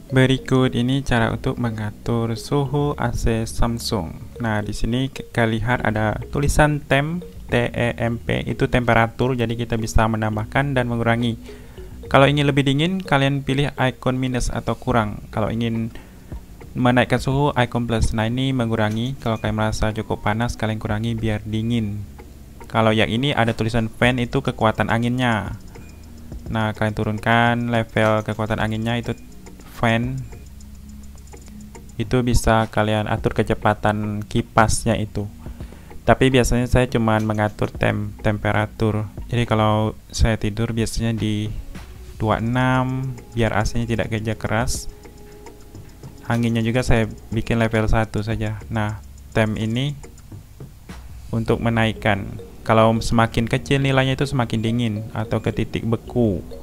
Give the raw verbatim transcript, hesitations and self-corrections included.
Berikut ini cara untuk mengatur suhu A C Samsung. Nah, di sini kita lihat ada tulisan temp, T E M P, itu temperatur, jadi kita bisa menambahkan dan mengurangi. Kalau ingin lebih dingin, kalian pilih icon minus atau kurang. Kalau ingin menaikkan suhu, icon plus. Nah, ini mengurangi. Kalau kalian merasa cukup panas, kalian kurangi biar dingin. Kalau yang ini ada tulisan fan, itu kekuatan anginnya. Nah, kalian turunkan level kekuatan anginnya, itu fan. Itu bisa kalian atur kecepatan kipasnya itu. Tapi biasanya saya cuma mengatur tem temperatur. Jadi kalau saya tidur biasanya di dua puluh enam biar A C-nya tidak kerja keras. Anginnya juga saya bikin level satu saja. Nah, temp ini untuk menaikkan. Kalau semakin kecil nilainya itu semakin dingin atau ke titik beku.